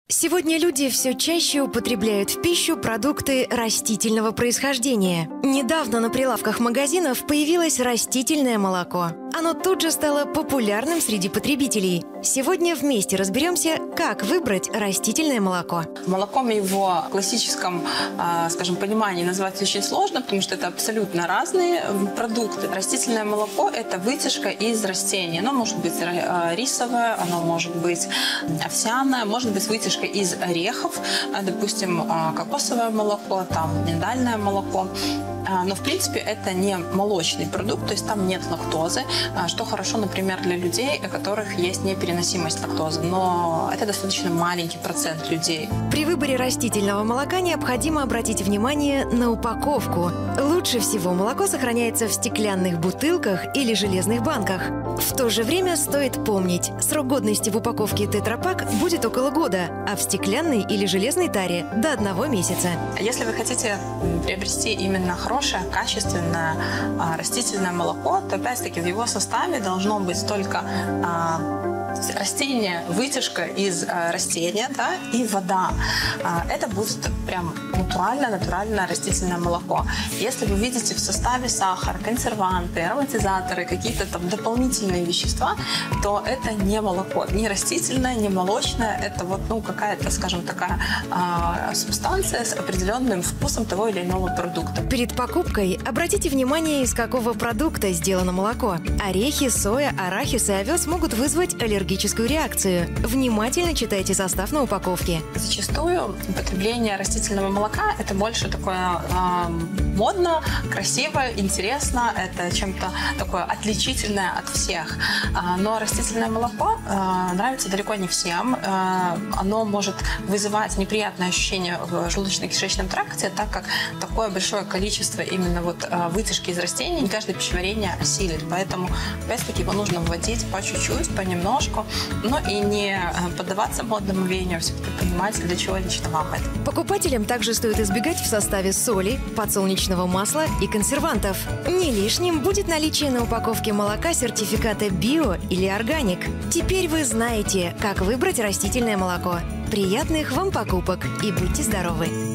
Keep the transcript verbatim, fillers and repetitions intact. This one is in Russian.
Сегодня люди все чаще употребляют в пищу продукты растительного происхождения. Недавно на прилавках магазинов появилось растительное молоко. Оно тут же стало популярным среди потребителей. Сегодня вместе разберемся, как выбрать растительное молоко. Молоком его в классическом, скажем, понимании назвать очень сложно, потому что это абсолютно разные продукты. Растительное молоко – это вытяжка из растений. Оно может быть рисовое, оно может быть овсяное, может быть вытяжка из орехов, допустим, кокосовое молоко, там миндальное молоко. Но, в принципе, это не молочный продукт, то есть там нет лактозы, что хорошо, например, для людей, у которых есть непереносимость лактозы. Но это достаточно маленький процент людей. При выборе растительного молока необходимо обратить внимание на упаковку. Лучше всего молоко сохраняется в стеклянных бутылках или железных банках. В то же время стоит помнить, срок годности в упаковке тетрапак будет около года, а в стеклянной или железной таре до одного месяца. Если вы хотите приобрести именно хорошее, качественное а, растительное молоко, то опять-таки в его составе должно быть только а, растение, вытяжка из а, растения, да, и вода. А, это будет прям натуральное, натуральное растительное молоко. Если вы видите в составе сахар, консерванты, ароматизаторы, какие-то там дополнительные вещества, то это не молоко, не растительное, не молочное, это вот, ну, какая-то, скажем, такая а, субстанция с определенным вкусом того или иного продукта. Перед покупкой обратите внимание, из какого продукта сделано молоко. Орехи, соя, арахис и овес могут вызвать аллергическую реакцию. Внимательно читайте состав на упаковке. Зачастую употребление растительного молока – это больше такое э, модно, красиво, интересно, это чем-то такое отличительное от всех. А, но растительное молоко э, нравится далеко не всем. Э, оно может вызывать неприятные ощущения в желудочно-кишечном тракте, так как такое большое количество именно вот э, вытяжки из растений не каждое пищеварение осилит. Поэтому, опять-таки, его нужно вводить по чуть-чуть, понемножку, но и не поддаваться модному веянию, а все-таки понимать, для чего лично вам это. Покупателям также стоит избегать в составе соли, подсолнечного масла и консервантов. Не лишним будет наличие на упаковке молока сертификата «Био» или «Органик». Теперь вы знаете, как выбрать растительное молоко. Приятных вам покупок и будьте здоровы!